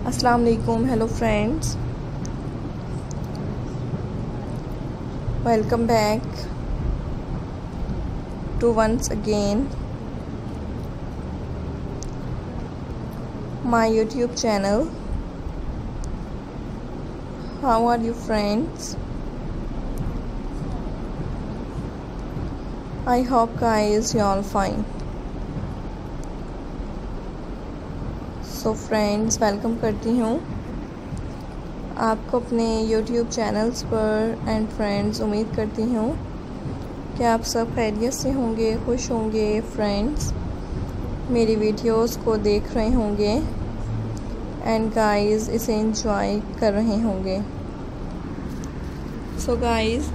अस्सलाम वालेकुम, hello friends, welcome back to once again my YouTube channel. How are you friends? I hope guys you all fine. So friends, welcome करती हूँ आपको अपने YouTube channels पर। And friends, उम्मीद करती हूँ कि आप सब खैरियत से होंगे, खुश होंगे। फ्रेंड्स, मेरी वीडियोस को देख रहे होंगे एंड गाइस इसे एंजॉय कर रहे होंगे। So guys,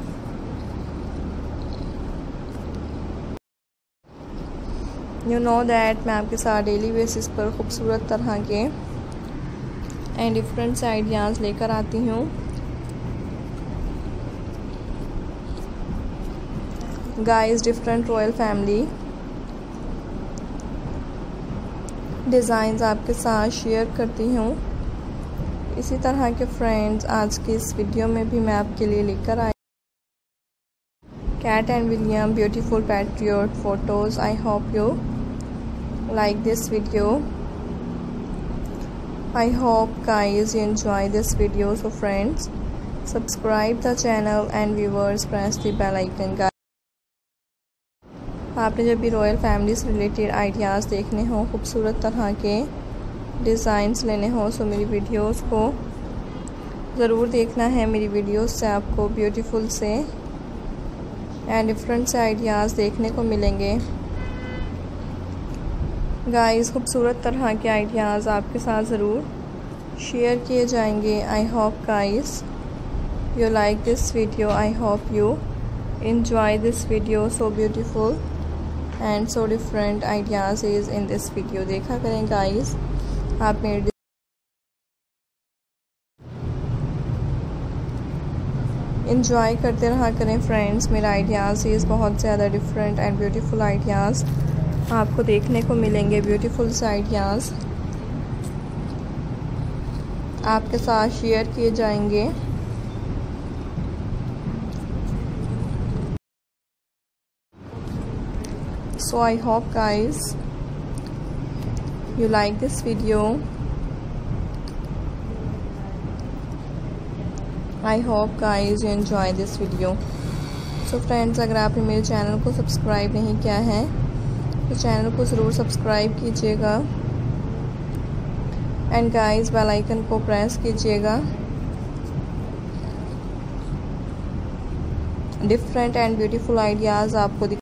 you know that मैं आपके साथ डेली बेसिस पर खूबसूरत तरह के एंड डिफरेंट आइडियाज़ लेकर आती हूँ। Guys, different royal family designs आपके साथ शेयर करती हूँ। इसी तरह के फ्रेंड्स, आज की इस वीडियो में भी मैं आपके लिए लेकर आई Kate and William beautiful patriot photos. I hope you like this video. I hope guys you enjoy this video. So friends, subscribe the channel and viewers press the bell icon. Guys, आपने जब भी royal family से related ideas देखने हो, खूबसूरत तरह के designs लेने हो, सो मेरी वीडियोस को ज़रूर देखना है। मेरी वीडियोस से आपको ब्यूटीफुल से एंड डिफरेंट से आइडियाज़ देखने को मिलेंगे। गाइस, खूबसूरत तरह के आइडियाज़ आपके साथ ज़रूर शेयर किए जाएंगे। I hope guys you like this video. I hope you enjoy this video. So beautiful and so different ideas is in this video. देखा करें गाइस, आप मेरे इंजॉय करते रहा करें फ्रेंड्स। मेरा आइडियाज़ इज़ बहुत ज़्यादा डिफरेंट एंड ब्यूटीफुल आइडियाज़ आपको देखने को मिलेंगे। ब्यूटीफुल से आइडियाज़ आपके साथ शेयर किए जाएंगे। So I hope guys you like this video. I hope guys you enjoy this video. So friends, अगर आपने मेरे चैनल को सब्सक्राइब नहीं किया है तो चैनल को ज़रूर सब्सक्राइब कीजिएगा एंड गाइस बेल आइकन को प्रेस कीजिएगा। डिफरेंट एंड ब्यूटीफुल आइडियाज़ आपको